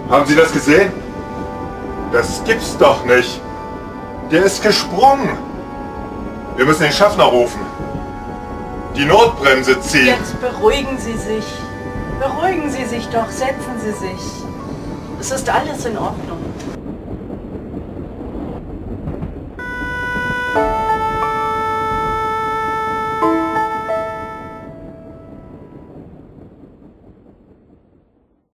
Haben Sie das gesehen? Das gibt's doch nicht. Der ist gesprungen. Wir müssen den Schaffner rufen. Die Notbremse ziehen. Jetzt beruhigen Sie sich. Beruhigen Sie sich doch, setzen Sie sich. Es ist alles in Ordnung.